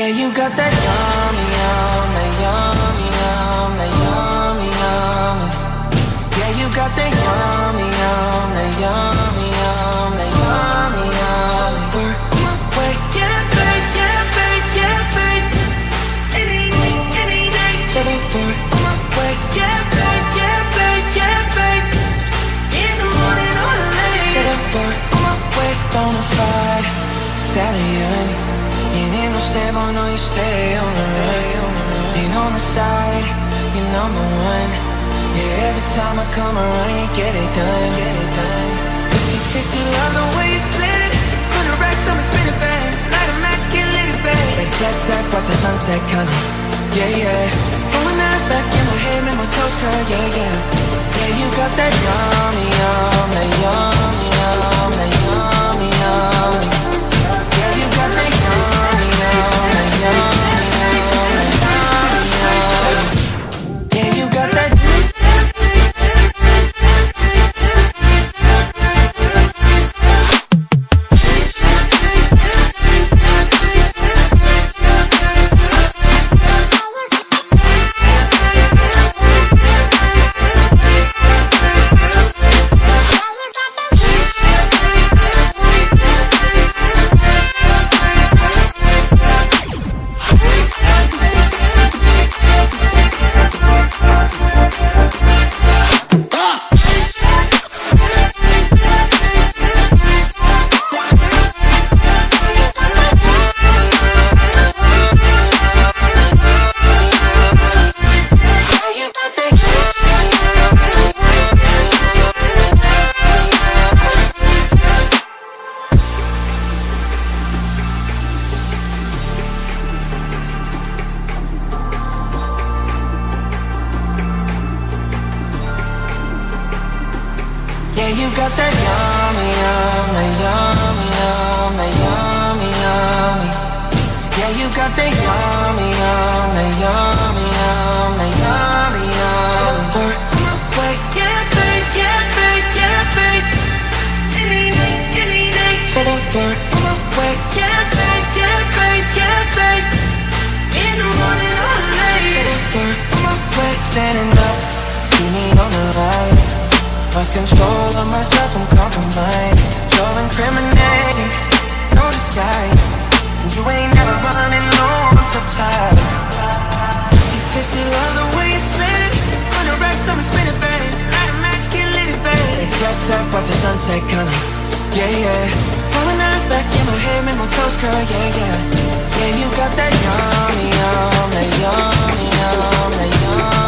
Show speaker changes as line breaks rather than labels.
Yeah, you got that yummy, yum, that yummy, yum, that yummy, yummy. Yeah, you got that yummy, yum, that yummy, yum, that yummy, yummy. We're on my way, yeah, babe, yeah, babe, yeah, babe. Any day. So that we're on my way, yeah, babe, yeah, babe, yeah, babe. In the morning or late. So that we're on my way, bonafide stallion. You ain't no stable, no, you stay on the run. Ain't on the side, you're number one. Yeah, every time I come around, you get it done. 50-50, love the way you split it. 100 racks, I'ma spin it back. Light a match, get lit it back. Like jet set, watch the sunset, kinda. Yeah. Rolling eyes back in my head, make my toes curl, yeah. Yeah, you got that yummy, yum, that yummy, yum, that yummy, yum. Yeah, you got that yummy, yum, that yummy, yum, that yummy, yum. Yeah, you got that. Yeah, you got that yummy, yum, that yummy, yum, that yummy, yummy. Yeah, you got that yummy, yum, that yummy, yum, that yummy, yummy. We're on my way, yeah, babe, yeah, babe, yeah, babe. Any day. So that we're on my way, yeah, babe, yeah, babe, yeah, babe. In the morning or late. So that we're on my way, standing up, you need on the rise. Lost control of myself, I'm compromised. You're incriminating, no disguise. And you ain't never running low on supplies. 50-50, love the way you split it. 100 racks, I'ma spin it, babe. Light a match, get lit it, babe. Like jet set, watch the sunset, kinda. Yeah. Rolling eyes back in my head, make my toes curl, yeah. Yeah, you got that yummy, yum, that yummy, yum, that yum.